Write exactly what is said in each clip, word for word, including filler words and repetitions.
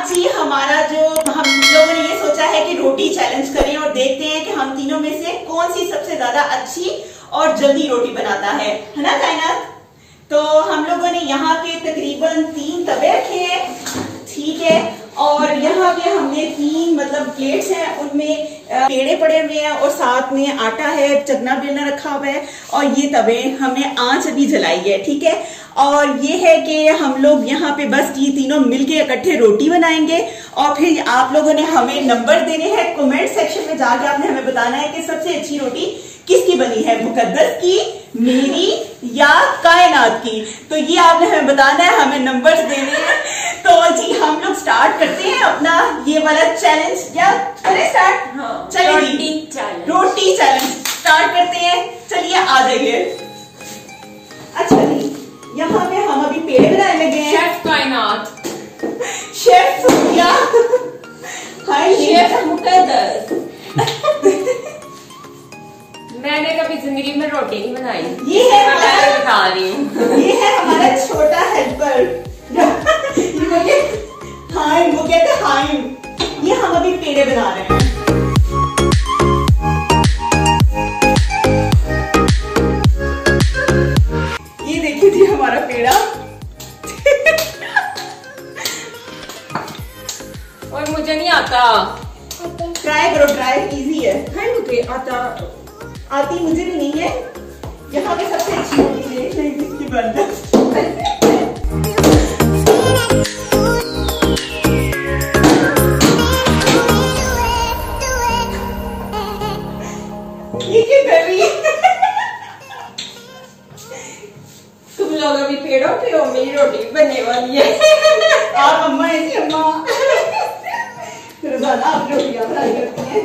आज जी हमारा जो हम लोगों ने ये सोचा है कि रोटी चैलेंज करें और देखते हैं कि हम तीनों में से कौन सी सबसे ज्यादा अच्छी और जल्दी रोटी बनाता है, है ना कायनात। तो हम लोगों ने यहाँ पे तकरीबन तीन तवे रखे हैं, ठीक है, और यहाँ पे हमने तीन मतलब प्लेट्स हैं, उनमें पेड़े पड़े हुए हैं और साथ में आटा है, चकना बेलना रखा हुआ है और ये तवे हमने आंच अभी जलाई है, ठीक है। और ये है कि हम लोग यहाँ पे बस ये तीनों मिलके इकट्ठे रोटी बनाएंगे और फिर आप लोगों ने हमें नंबर देने हैं। कमेंट सेक्शन में जाके आपने हमें बताना है कि सबसे अच्छी रोटी किसकी बनी है, मुकद्दस की, मेरी या कायनात की। तो ये आपने हमें बताना है, हमें नंबर्स देने हैं। तो जी हम लोग स्टार्ट करते हैं अपना ये वाला चैलेंज। क्या करें स्टार्ट? हाँ, चलिए रोटी चैलेंज रोटी चैलेंज स्टार्ट करते हैं। चलिए आ जाइए। अच्छा जी, यहाँ पे हम अभी पेड़ बनाने लगे हैं। Chef Kainat, chef Sonia, hi chef Muqaddas. मैंने कभी जिंदगी में रोटी नहीं बनाई, ये है मैं बता रही हूँ। ये है हमारा छोटा हेल्पर। हाय, वो कहते हैं हाय। ये हम अभी पेड़े बना रहे हैं। ये देखिए जी हमारा पेड़ा। और मुझे नहीं आता। ट्राई करो, ट्राई इजी है। हाय, मुझे आता आती मुझे भी नहीं है। यहाँ पे सबसे अच्छी रोटी देख लें किसकी बन है। ये क्या कर रही है? तुम लोग अभी पेड़ों पे हो, मेरी रोटी बनने वाली है। आप अम्मा ऐसी अम्मा रोजाना आप रोटियां बनाई करती हैं।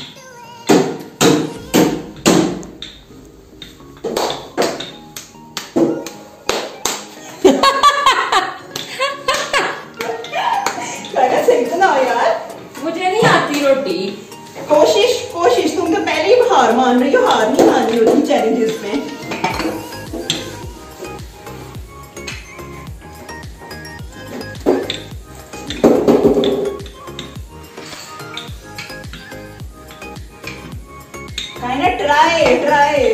सही बनाओ यार। मुझे नहीं आती रोटी। कोशिश कोशिश तुम तो पहले ही हार मान रही हो। हार नहीं माननी होती चैलेंजेस में। Try try.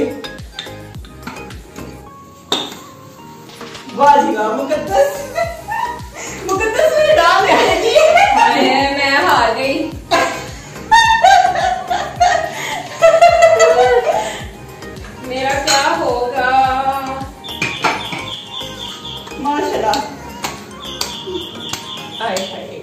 वाह जी वाह, मुकद्दस मुकद्दस मुझे डाल देगी। मैं हार गई। मेरा क्या होगा? माशाल्लाह। आए हाय।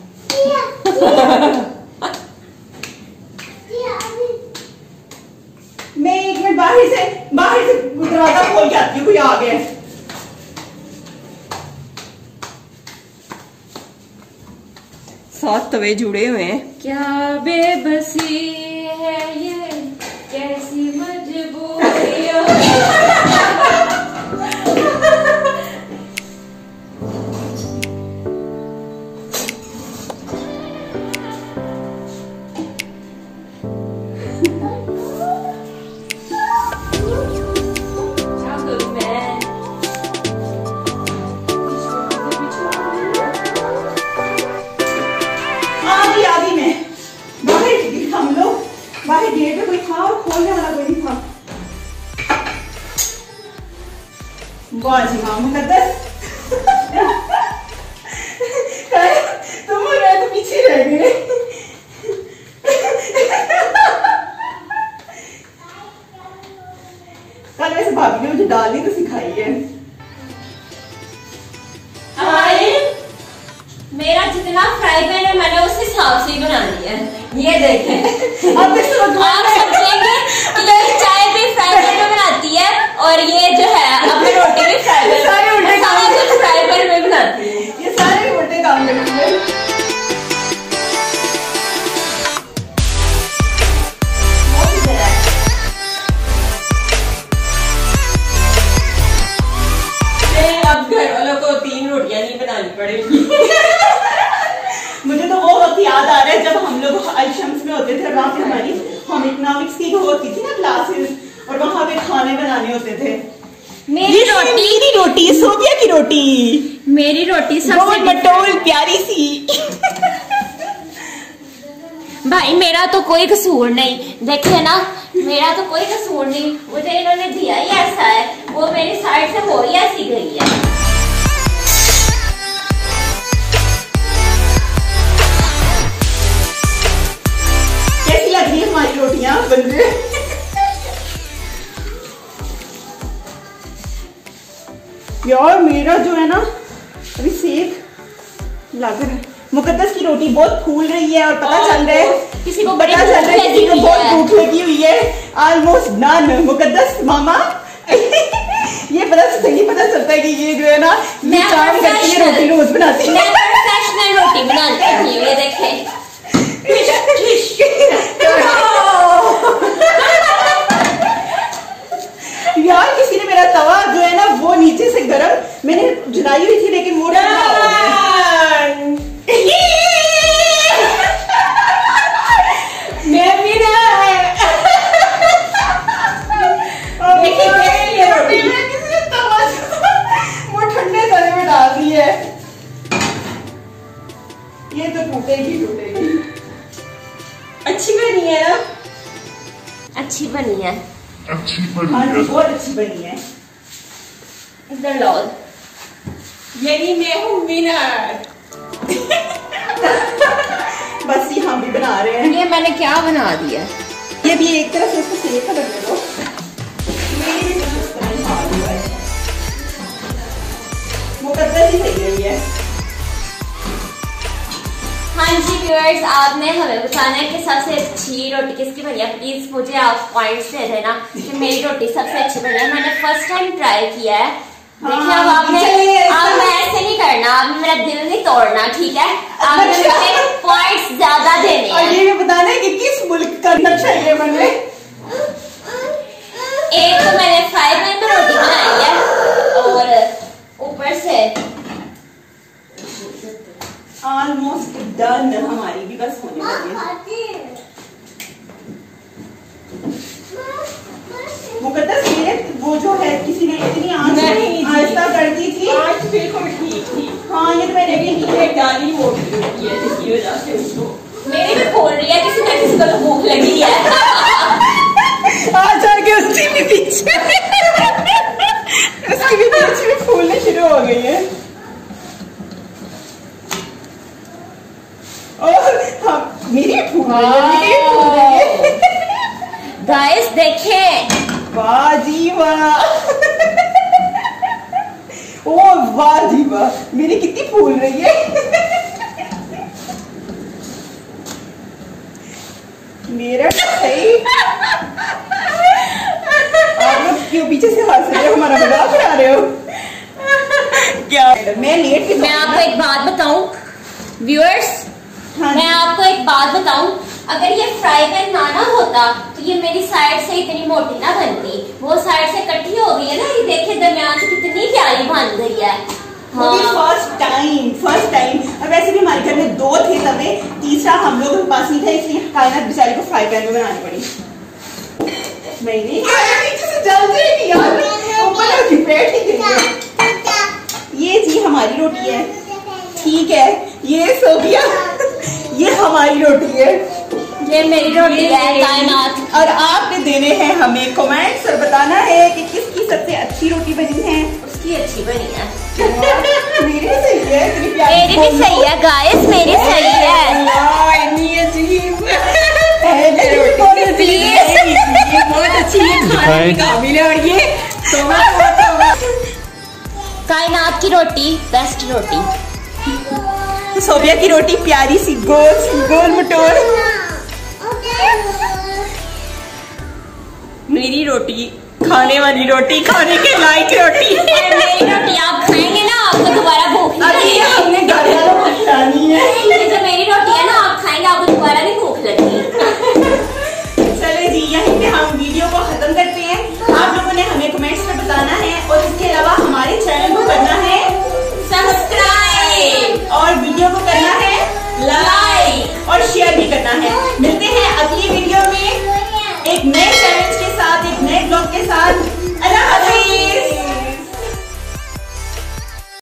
मैं एक मिनट बाहर से बाहर से दरवाजा खोल के आती हूँ, कोई आ गया। सात तवे जुड़े हुए हैं। क्या बेबसी है ये, कैसी मजबूरियां। बाहर गेट पे कोई था और खोलने वाला कोई नहीं था। वाह जी वाह, मुकद्दस तुम और मैं तो पीछे रह गए। कल वैसे भाभी ने मुझे डालनी तो सिखाई है। मेरा जितना फ्राई पैन है मैंने उस हिसाब से ही बना लिया है। ये देखें। अब आप समझेंगे कि ये चाय भी फ्राई पैन में बनाती है और ये जो है अपनी रोटी भी फ्राई पैन, सारे उल्टे सारा कुछ फ्राई पैन में बनाती है। ये सारे उल्टे काम करती है। अब घर वालों को तीन रोटियां नहीं बनानी पड़ेगी। मुझे तो वो वक्त याद आ रहा है जब हम लोग आइशम्स में होते थे और वहाँ पे हमारी होम इकोनॉमिक्स की होती थी ना क्लासेस, और वहाँ पे खाने बनाने होते थे। मेरी रोटी मेरी रोटी सोबिया की रोटी, मेरी रोटी सबसे मटोल प्यारी सी। भाई मेरा तो कोई कसूर नहीं, देखिए ना मेरा तो कोई कसूर नहीं, मुझे इन्होंने दिया ही ऐसा है, वो मेरी साइड से हो ही ऐसी गई है। कैसी लग रही है हमारी रोटियां बन रही? यार मेरा जो है ना अभी सेक लग रहा है। मुकद्दस की रोटी बहुत फूल रही है और पता चल रहा है किसी को पता चल रहा है किसी को बहुत भूख लगी हुई है। Almost done. मुकद्दस मामा ये पता नहीं पता चलता है कि ये जो है ना ये काम करती है, रोटी रोज बनाती है। मैं प्रोफेशनल रोटी बनाती हूँ, ये देखें। यार किसी ने मेरा तवा जो है ना वो नीचे से गरम मैंने जलाई हुई थी लेकिन वो मैं भी ना किसी ने तवा वो ठंडे तवे में डाल दी है। ये तो टूटेगी टूटेगी। अच्छी बनी है ना? अच्छी बनी है, अच्छी बनी हाँ है, बहुत अच्छी बनी है। इधर लो, यही मैं हूँ विनर। बस ये हम भी बना रहे हैं। ये मैंने क्या बना दिया? ये भी एक तरफ से इसको सेक कर लगने दो। मेरी भी तरफ से नहीं हार हुआ है। मुकद्दस ही सही रही है। हाँ जी व्यूअर्स, आपने हमें बताना है कि सबसे अच्छी रोटी किसकी बनी है। प्लीज मुझे आप पॉइंट्स दे देना कि मेरी रोटी सबसे अच्छी बनी है। मैंने फर्स्ट टाइम ट्राई किया है। देखिए अब आपने अब मैं ऐसे नहीं करना, आपने मेरा दिल नहीं तोड़ना, ठीक है? आपने मुझे पॉइंट्स ज्यादा देने हैं। और ये भी बताना है कि किस मुल्क का नक्शा है मैंने। एक तो मैंने फ्राई पैन में रोटी बनाई है और ऊपर से ऑलमोस्ट डन। हमारी भी बस होने वाली है। मुकद्दस ये वो जो है किसी ने इतनी आंच आहिस्ता कर दी थी। आज बिल्कुल ठीक थी। हाँ ये तो मैंने भी की है। डाली मोटी होती है जिसकी वजह से उसको मेरी भी खोल रही है, किसी ना किसी को तो भूख लगी है। आ जाके उसकी भी पीछे उसकी भी पीछे भी फूलने शुरू हो गई है। और हाँ मेरी भी फूल रही है, मेरी भी फूल रही है। गाइस देखें, वाह जी वाह। ओ वाह जी वाह, मेरी कितनी फूल रही है। मेरा सही। आप लोग क्यों पीछे से हंस रहे हो? हमारा मजाक उड़ा रहे हो क्या? मैं लेट भी मैं आपको एक बात बताऊं व्यूअर्स, हाँ मैं आपको एक बात बताऊं, अगर ये फ्राई पैन ना ना होता तो ये मेरी साइड से इतनी मोटी ना बनती। वो साइड से इकट्ठी हो गई है ना, ये देखिए दरमियान से कितनी प्यारी बन गई है। फर्स्ट टाइम फर्स्ट टाइम और वैसे भी हमारे घर में दो थे तवे, तीसरा हम लोगों के पास नहीं था, इसलिए कायनात बेचारी को फ्राई पैन में बनानी पड़ी। मैंने नीचे से जल जाएगी यार, ऊपर से बैठ ही गई है। ये जी हमारी रोटी है, ठीक है? ये सोफिया ये हमारी रोटी है, ये मेरी रोटी है कायनात। और आपने देने हैं हमें कमेंट्स और बताना है कि किसकी सबसे अच्छी रोटी बनी है। उसकी अच्छी बनी है। मेरी भी सही है, इतनी प्यारी मेरी भी सही है गाइस, मेरी सही है। बहुत अच्छी है, खाने की काबिल है। और ये कायनात की रोटी बेस्ट रोटी। सोफिया की रोटी प्यारी सी गोल गोल मटोर। मेरी रोटी खाने वाली रोटी, खाने के लायक रोटी। मेरी रोटी आप खाएंगे ना